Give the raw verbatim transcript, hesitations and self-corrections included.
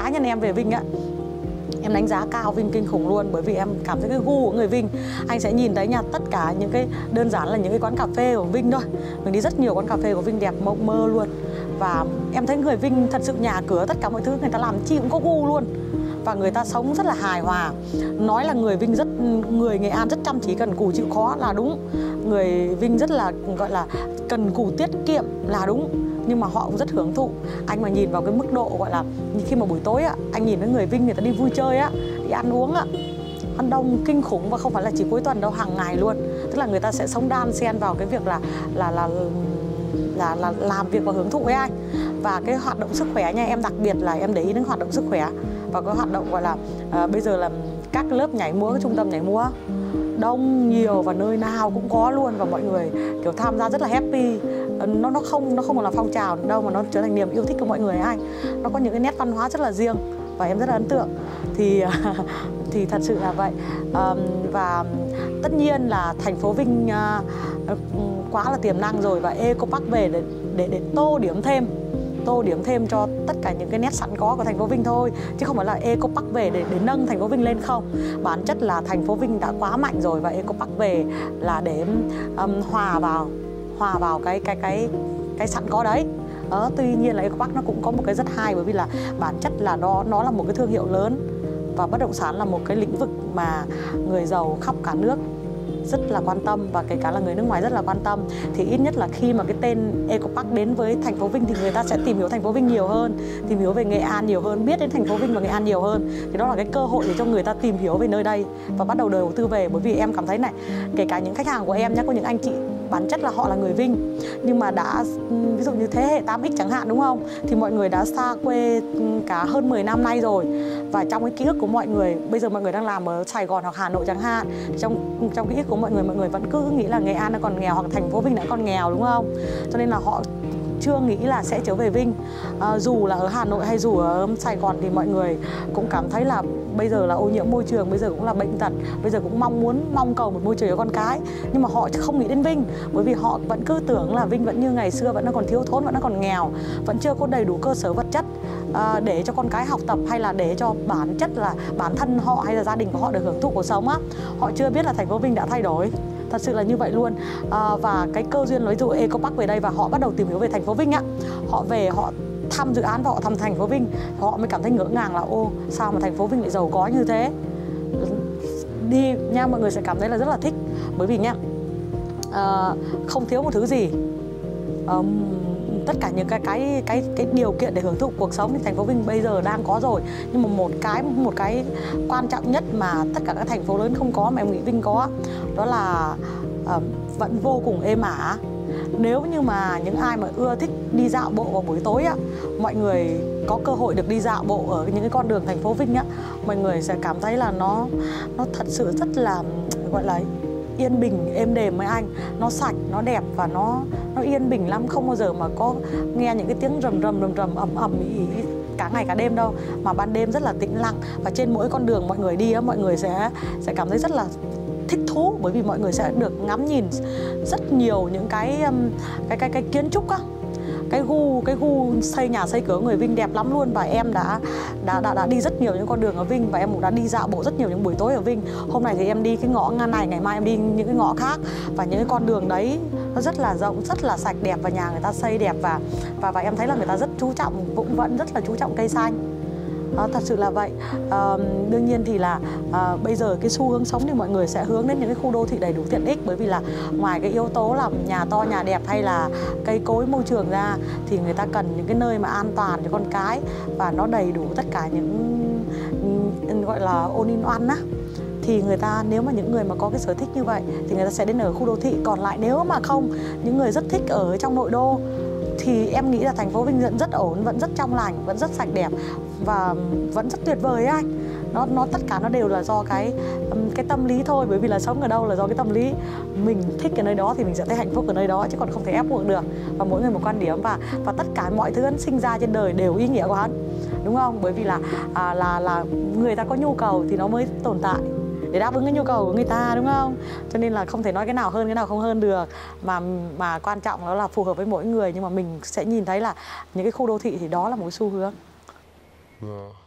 cá nhân em về Vinh á, em đánh giá cao Vinh kinh khủng luôn, bởi vì em cảm thấy cái gu của người Vinh. Anh sẽ nhìn thấy nha, tất cả những cái đơn giản là những cái quán cà phê của Vinh thôi. Mình đi rất nhiều quán cà phê của Vinh đẹp mộng mơ luôn. Và em thấy người Vinh thật sự nhà cửa tất cả mọi thứ người ta làm chi cũng có gu luôn. Và người ta sống rất là hài hòa. Nói là người Vinh rất, người Nghệ An rất chăm chỉ cần cù chịu khó là đúng. Người Vinh rất là gọi là cần cù tiết kiệm là đúng. Nhưng mà họ cũng rất hưởng thụ. Anh mà nhìn vào cái mức độ gọi là khi mà buổi tối á, anh nhìn thấy người Vinh người ta đi vui chơi á, đi ăn uống á, ăn đông kinh khủng, và không phải là chỉ cuối tuần đâu, hàng ngày luôn. Tức là người ta sẽ sống đan xen vào cái việc là là là là, là làm việc và hưởng thụ với anh. Và cái hoạt động sức khỏe nha, em đặc biệt là em để ý đến hoạt động sức khỏe. Và cái hoạt động gọi là à, bây giờ là các lớp nhảy múa, cái trung tâm nhảy múa đông nhiều và nơi nào cũng có luôn, và mọi người kiểu tham gia rất là happy. Nó nó không nó không còn là phong trào đâu mà nó trở thành niềm yêu thích của mọi người ấy anh. Nó có những cái nét văn hóa rất là riêng và em rất là ấn tượng. Thì thì thật sự là vậy. À, và tất nhiên là thành phố Vinh à, quá là tiềm năng rồi, và Eco Park về để để để tô điểm thêm tô điểm thêm cho tất cả những cái nét sẵn có của thành phố Vinh thôi, chứ không phải là Eco Park về để để nâng thành phố Vinh lên không. Bản chất là thành phố Vinh đã quá mạnh rồi, và Eco Park về là để um, hòa vào hòa vào cái cái cái cái sẵn có đấy. Đó, tuy nhiên là Eco Park nó cũng có một cái rất hay, bởi vì là bản chất là nó nó là một cái thương hiệu lớn, và bất động sản là một cái lĩnh vực mà người giàu khắp cả nước rất là quan tâm, và kể cả là người nước ngoài rất là quan tâm. Thì ít nhất là khi mà cái tên Eco Park đến với thành phố Vinh thì người ta sẽ tìm hiểu thành phố Vinh nhiều hơn, tìm hiểu về Nghệ An nhiều hơn, biết đến thành phố Vinh và Nghệ An nhiều hơn. Thì đó là cái cơ hội để cho người ta tìm hiểu về nơi đây và bắt đầu đầu tư về. Bởi vì em cảm thấy này, kể cả những khách hàng của em nhé, có những anh chị bản chất là họ là người Vinh, nhưng mà đã ví dụ như thế hệ tám x chẳng hạn, đúng không? Thì mọi người đã xa quê cả hơn mười năm nay rồi, và trong cái ký ức của mọi người, bây giờ mọi người đang làm ở Sài Gòn hoặc Hà Nội chẳng hạn, trong trong ký ức của mọi người, mọi người vẫn cứ nghĩ là Nghệ An nó còn nghèo hoặc thành phố Vinh đã còn nghèo, đúng không? Cho nên là họ chưa nghĩ là sẽ trở về Vinh. À, dù là ở Hà Nội hay dù ở Sài Gòn thì mọi người cũng cảm thấy là bây giờ là ô nhiễm môi trường, bây giờ cũng là bệnh tật, bây giờ cũng mong muốn mong cầu một môi trường cho con cái, nhưng mà họ không nghĩ đến Vinh, bởi vì họ vẫn cứ tưởng là Vinh vẫn như ngày xưa, vẫn nó còn thiếu thốn, vẫn nó còn nghèo, vẫn chưa có đầy đủ cơ sở vật chất à, để cho con cái học tập, hay là để cho bản chất là bản thân họ hay là gia đình của họ được hưởng thụ cuộc sống á. Họ chưa biết là thành phố Vinh đã thay đổi. Thật sự là như vậy luôn. À, và cái cơ duyên ví dụ Eco Park về đây và họ bắt đầu tìm hiểu về thành phố Vinh á, họ về họ thăm dự án và họ thăm thành phố Vinh, họ mới cảm thấy ngỡ ngàng là ô, sao mà thành phố Vinh lại giàu có như thế. Đi nha, mọi người sẽ cảm thấy là rất là thích, bởi vì nha à, không thiếu một thứ gì. À, tất cả những cái cái cái cái điều kiện để hưởng thụ cuộc sống thì thành phố Vinh bây giờ đang có rồi, nhưng mà một cái một cái quan trọng nhất mà tất cả các thành phố lớn không có mà em nghĩ Vinh có, đó là uh, vẫn vô cùng êm ả. Nếu như mà những ai mà ưa thích đi dạo bộ vào buổi tối á, mọi người có cơ hội được đi dạo bộ ở những cái con đường thành phố Vinh á, mọi người sẽ cảm thấy là nó nó thật sự rất là gọi là yên bình, êm đềm với anh. Nó sạch, nó đẹp và nó nó yên bình lắm, không bao giờ mà có nghe những cái tiếng rầm rầm rầm rầm ầm ầm ý, ý, cả ngày cả đêm đâu, mà ban đêm rất là tĩnh lặng. Và trên mỗi con đường mọi người đi á, mọi người sẽ sẽ cảm thấy rất là thích thú, bởi vì mọi người sẽ được ngắm nhìn rất nhiều những cái cái cái cái kiến trúc á, cái gu cái gu xây nhà xây cửa người Vinh đẹp lắm luôn. Và em đã đã đã, đã đi rất nhiều những con đường ở Vinh, và em cũng đã đi dạo bộ rất nhiều những buổi tối ở Vinh. Hôm nay thì em đi cái ngõ ngăn này, ngày mai em đi những cái ngõ khác, và những cái con đường đấy nó rất là rộng, rất là sạch đẹp, và nhà người ta xây đẹp, và và và em thấy là người ta rất chú trọng, cũng vẫn rất là chú trọng cây xanh. À, thật sự là vậy. À, đương nhiên thì là à, bây giờ cái xu hướng sống thì mọi người sẽ hướng đến những cái khu đô thị đầy đủ tiện ích, bởi vì là ngoài cái yếu tố là nhà to nhà đẹp hay là cây cối môi trường ra, thì người ta cần những cái nơi mà an toàn cho con cái và nó đầy đủ tất cả những gọi là all in one á. Thì người ta, nếu mà những người mà có cái sở thích như vậy thì người ta sẽ đến ở khu đô thị. Còn lại nếu mà không, những người rất thích ở trong nội đô thì em nghĩ là thành phố Vinh vẫn rất ổn, vẫn rất trong lành, vẫn rất sạch đẹp và vẫn rất tuyệt vời ấy anh. Nó, nó tất cả nó đều là do cái cái tâm lý thôi, bởi vì là sống ở đâu là do cái tâm lý. Mình thích cái nơi đó thì mình sẽ thấy hạnh phúc ở nơi đó, chứ còn không thể ép buộc được. Và mỗi người một quan điểm, và và tất cả mọi thứ hắn sinh ra trên đời đều ý nghĩa của hắn, đúng không? Bởi vì là à, là là người ta có nhu cầu thì nó mới tồn tại, để đáp ứng cái nhu cầu của người ta, đúng không? Cho nên là không thể nói cái nào hơn cái nào không hơn được, mà mà quan trọng đó là phù hợp với mỗi người. Nhưng mà mình sẽ nhìn thấy là những cái khu đô thị thì đó là một cái xu hướng. Yeah.